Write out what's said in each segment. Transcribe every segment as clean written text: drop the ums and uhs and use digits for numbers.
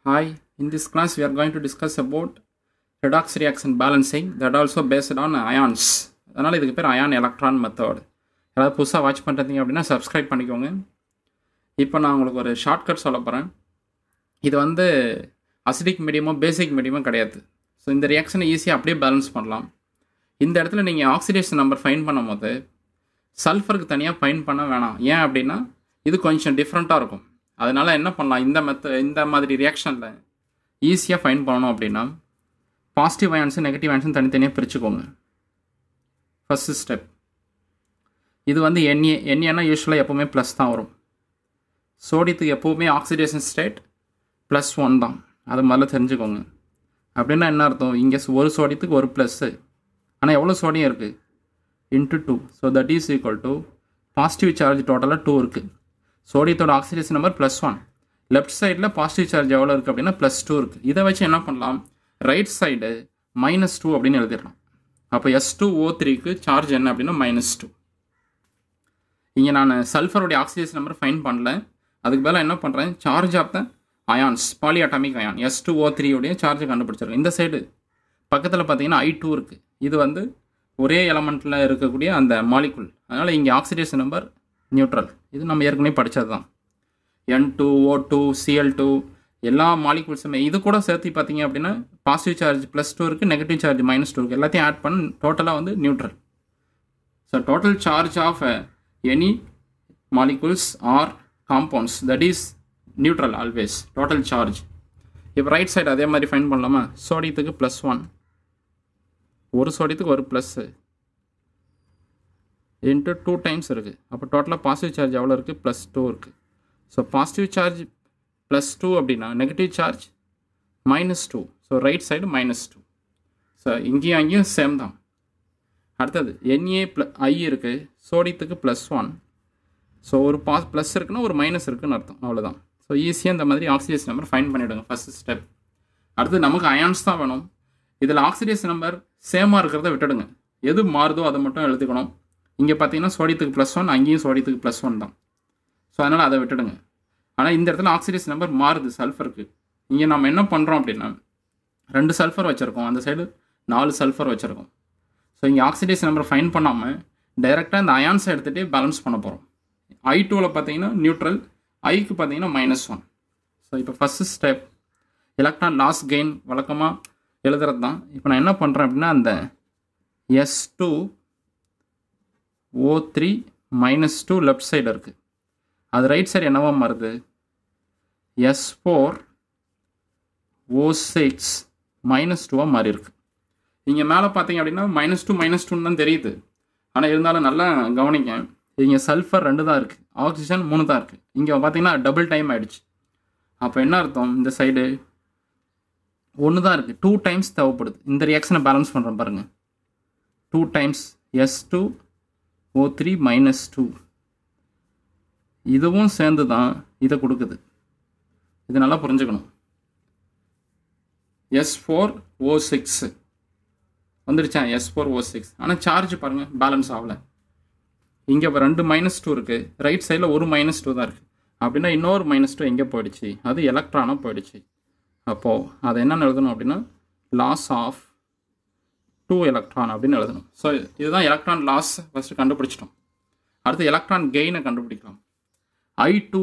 Hi, in this class we are going to discuss about redox reaction balancing that also based on ions. அதனால் இதுக்கு பேர் ion electron method. யாராவது புதுசாக watch பண்ணுறீங்க அப்படின்னா subscribe பண்ணிக்கோங்க. இப்போ நான் உங்களுக்கு ஒரு ஷார்ட்கட் சொல்ல போகிறேன். இது அசிடிக் மீடியமோ பேசிக் மீடியமோ கிடையாது. ஸோ இந்த ரியாக்ஷனை ஈஸியாக அப்படியே பேலன்ஸ் பண்ணலாம். இந்த இடத்துல நீங்கள் ஆக்சிடேஷன் நம்பர் ஃபைன் பண்ணும் போது சல்ஃபருக்கு தனியாக ஃபைன் பண்ண வேணாம். ஏன் அப்படின்னா இது கொஞ்சம் டிஃப்ரெண்ட்டாக இருக்கும். அதனால் என்ன பண்ணலாம், இந்த மாதிரி ரியாக்ஷனில் ஈஸியாக ஃபைன் பண்ணணும் அப்படின்னா பாசிட்டிவ் அயான்ஸும் நெகட்டிவ் அயான்ஸும் தனித்தனியாக பிரிச்சுக்கோங்க. ஃபஸ்ட்டு ஸ்டெப் இது என்ஏன்னா யூஸ்வலாக எப்போவுமே ப்ளஸ் தான் வரும். சோடியத்துக்கு எப்போவுமே ஆக்சிடேஷன் ஸ்டேட் +1 தான். அது முதல்ல தெரிஞ்சுக்கோங்க. அப்படின்னா என்ன அர்த்தம், இங்கே ஒரு சோடியத்துக்கு ஒரு ப்ளஸ்ஸு, ஆனால் எவ்வளோ சோடியம் இருக்குது ×2. So that is equal to positive charge டோட்டலாக 2 இருக்குது. சோடியத்தோட ஆக்சிடேஷன் நம்பர் +1. லெஃப்ட் சைடில் பாசிட்டிவ் சார்ஜ் எவ்வளோ இருக்குது அப்படின்னா +2 இருக்குது. இதை வச்சு என்ன பண்ணலாம், ரைட் சைடு -2 அப்படின்னு எழுதிடலாம். அப்போ S2O3க்கு சார்ஜ் என்ன அப்படின்னா -2. இங்கே நான் சல்ஃபருடைய ஆக்சிடேஷன் நம்பர் ஃபைன் பண்ணல. அதுக்கு பதிலாக என்ன பண்ணுறேன், charge of the ions, poly atomic ion S2O3 உடைய சார்ஜை கண்டுபிடிச்சிருக்கேன். இந்த சைடு பக்கத்தில் பார்த்தீங்கன்னா I2 இருக்குது. இது ஒரே எலமெண்ட்டில் இருக்கக்கூடிய அந்த மாலிகுல். அதனால் இங்கே ஆக்சிடேஷன் நம்பர் நியூட்ரல். இது நம்ம ஏற்கனவே படித்தது தான். N2O2 Cl2 எல்லா மாலிகுல்ஸுமே இது கூட சேர்த்து பார்த்தீங்க அப்படின்னா பாசிட்டிவ் சார்ஜ் +2 இருக்குது, நெகட்டிவ் சார்ஜ் -2 இருக்குது. எல்லாத்தையும் ஆட் பண்ண டோட்டலாக neutral. So total charge of any molecules or compounds that is neutral always, total charge. இப்போ ரைட் சைடு அதே மாதிரி ஃபைன் பண்ணலாமா, சோடியத்துக்கு +1, ஒரு சோடியத்துக்கு ஒரு ப்ளஸ்ஸு ×2 டைம்ஸ் இருக்குது. அப்போ டோட்டலாக பாசிட்டிவ் சார்ஜ் எவ்வளோ இருக்குது, +2 இருக்குது. ஸோ பாசிட்டிவ் சார்ஜ் +2 அப்படின்னா negative charge -2. So right side -2. So இங்கேயும் அங்கேயும் சேம் தான். அடுத்தது NaI இருக்குது, சோடியத்துக்கு +1. ஸோ ஒரு ப்ளஸ் இருக்குன்னா ஒரு மைனஸ் இருக்குன்னு அர்த்தம், அவ்வளோதான். ஸோ ஈஸியாக இந்த மாதிரி ஆக்சிடேஷன் நம்பர் ஃபைன் பண்ணிவிடுங்க ஃபஸ்ட் ஸ்டெப். அடுத்து நமக்கு அயான்ஸ் தான் வேணும். இதில் ஆக்சிடேஷன் நம்பர் சேமாக இருக்கிறத விட்டுடுங்க, எது மாறுதோ அதை மட்டும் எழுதிக்கணும். இங்கே பார்த்தீங்கன்னா சோடியத்துக்கு +1, அங்கேயும் சோடியத்துக்கு +1 தான். ஸோ அதனால் அதை விட்டுடுங்க. ஆனால் இந்த இடத்துல ஆக்சிடேஷன் நம்பர் மாறுது சல்ஃபருக்கு. இங்கே நம்ம என்ன பண்ணுறோம் அப்படின்னா 2 சல்ஃபர் வச்சுருக்கோம், அந்த சைடு 4 சல்ஃபர் வச்சுருக்கோம். ஸோ இங்கே ஆக்சிடேஷன் நம்பர் ஃபைன் பண்ணாமல் டைரெக்டாக இந்த அயான்ஸை எடுத்துகிட்டே பேலன்ஸ் பண்ண போகிறோம். I2வில் பார்த்தீங்கன்னா நியூட்ரல், ஐக்கு பார்த்தீங்கன்னா -1. ஸோ இப்போ first step electron loss gain வழக்கமாக எழுதுறது தான். இப்போ நான் என்ன பண்ணுறேன் அப்படின்னா அந்த S2O3 -2 லெஃப்ட் சைடு இருக்குது. அது ரைட் சைடு என்னவா மாறுது, S4O6 -2 மாறி இருக்கு. இங்கே மேலே பார்த்தீங்க அப்படின்னா -2 தான் தெரியுது. ஆனால் இருந்தாலும் நல்லா கவனிங்க, இங்கே சல்ஃபர் 2 தான் இருக்குது, ஆக்சிஜன் 3 தான் இருக்குது. இங்கே பார்த்தீங்கன்னா டபுள் டைம் ஆகிடுச்சு. அப்போ என்ன அர்த்தம், இந்த சைடு 1 தான் இருக்குது, 2 டைம்ஸ் தேவைப்படுது. இந்த ரியாக்ஷனை பேலன்ஸ் பண்ணுறோம் பாருங்கள், 2 டைம்ஸ் S2O3 -2 இதுவும் சேர்ந்து தான் இதை கொடுக்குது. இது நல்லா புரிஞ்சுக்கணும். S4O6 வந்துடுச்சா, S4O6. ஆனால் சார்ஜ் பாருங்கள் பேலன்ஸ் ஆகலை. இங்கே 2 -2 இருக்குது, ரைட் சைடில் ஒரு -2 தான் இருக்குது. அப்படின்னா இன்னொரு -2 எங்கே போயிடுச்சு, அது எலக்ட்ரானாக போயிடுச்சு. அப்போது அதை என்னென்னு எழுதணும் அப்படின்னா லாஸ் ஆஃப் 2 எலக்ட்ரான் அப்படின்னு எழுதணும். ஸோ இதுதான் எலக்ட்ரான் லாஸ் ஃபஸ்ட்டு கண்டுபிடிச்சிட்டோம். அடுத்து எலக்ட்ரான் கெயினை கண்டுபிடிக்கலாம். I2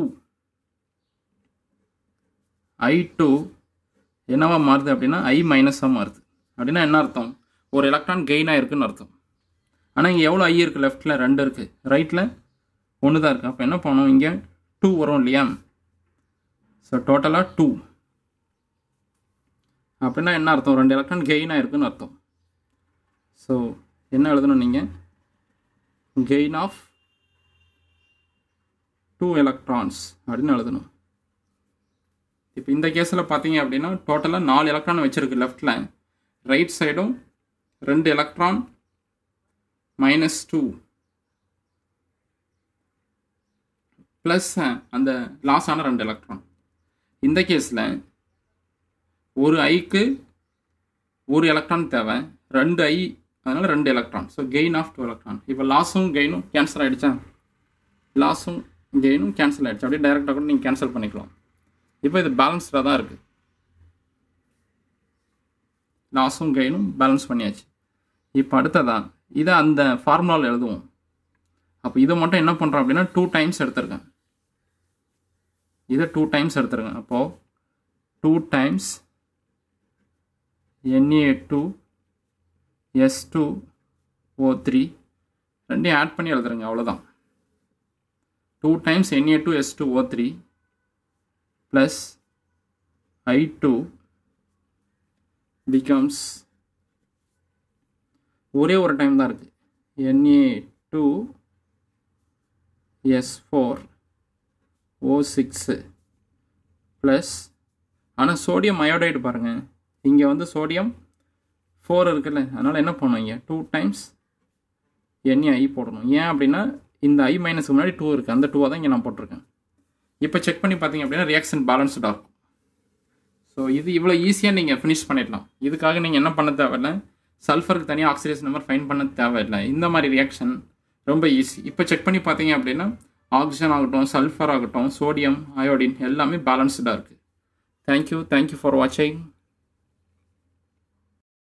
என்னவா மாறுது அப்படின்னா I- மாறுது. அப்படின்னா என்ன அர்த்தம், ஒரு எலக்ட்ரான் கெயினாக இருக்குதுன்னு அர்த்தம். ஆனால் இங்கே எவ்வளோ I இருக்குது, லெஃப்ட்டில் 2 இருக்குது, ரைட்டில் 1 தான் இருக்குது. அப்போ என்ன பண்ணணும், இங்கே 2 வரும் இல்லையா. ஸோ டோட்டலாக 2 அப்படின்னா என்ன அர்த்தம், 2 எலக்ட்ரான் கெயினாக இருக்குதுன்னு அர்த்தம். ஸோ என்ன எழுதணும், நீங்கள் கெயின் ஆஃப் 2 எலக்ட்ரான்ஸ் அப்படின்னு எழுதணும். இப்போ இந்த கேஸில் பார்த்தீங்க அப்படின்னா டோட்டலாக 4 எலக்ட்ரான் வச்சுருக்கு லெஃப்டில், ரைட் சைடும் 2 எலக்ட்ரான் -2 ப்ளஸ் அந்த லாஸ் ஆன 2 எலக்ட்ரான். இந்த கேஸில் ஒரு ஐக்கு 1 எலக்ட்ரான் தேவை, 2 I, அதனால் 2 electron. So gain of 2 electron. இப்போ லாஸும் கெயினும் கேன்சல் ஆகிடுச்சா, லாஸும் கெயினும் கேன்சல் ஆகிடுச்சு. அப்படியே டைரெக்டாக கூட நீங்கள் கேன்சல் பண்ணிக்கலாம். இப்போ இது பேலன்ஸ்டாக தான் இருக்குது. லாஸும் கெயினும் பேலன்ஸ் பண்ணியாச்சு. இப்போ அடுத்ததான் இதை அந்த ஃபார்முலாவில் எழுதுவோம். அப்போ இதை மட்டும் என்ன பண்ணுறோம் அப்படின்னா 2 டைம்ஸ் எடுத்துருக்கேன். இதை 2 டைம்ஸ் எடுத்துருக்கேன். அப்போது 2 டைம்ஸ் Na2S2O3 ரெண்டையும் ஆட் பண்ணி எழுதுறேங்க. அவ்வளோதான். 2 times Na2S2O3 plus I2 becomes ஒரே ஒரு டைம் தான் இருக்குது. Na2S4O6 ப்ளஸ் ஆனால் சோடியம் அயோடைடு பாருங்கள், இங்கே வந்து சோடியம் 4 இருக்குல்ல, அதனால் என்ன பண்ணுவீங்க 2 டைம்ஸ் Na போடணும். ஏன் அப்படின்னா இந்த I மைனஸுக்கு முன்னாடி 2 இருக்குது, அந்த 2 தான் இங்கே நான் போட்டிருக்கேன். இப்போ செக் பண்ணி பார்த்தீங்க அப்படின்னா ரியாக்ஷன் பேலன்ஸ்டாக இருக்கும். ஸோ இது இவ்வளோ ஈஸியாக நீங்கள் ஃபினிஷ் பண்ணிடலாம். இதுக்காக நீங்கள் என்ன பண்ண தேவையில்லை, சல்ஃபருக்கு தனியாக ஆக்சிடேஷன் நம்பர் ஃபைன் பண்ண தேவையில்லை. இந்த மாதிரி ரியாக்ஷன் ரொம்ப ஈஸி. இப்போ செக் பண்ணி பார்த்தீங்க அப்படின்னா ஆக்சிஜன் ஆகட்டும், சல்ஃபர் ஆகட்டும், சோடியம், அயோடின் எல்லாமே பேலன்ஸ்டாக இருக்குது. தேங்க்யூ ஃபார் வாட்சிங்.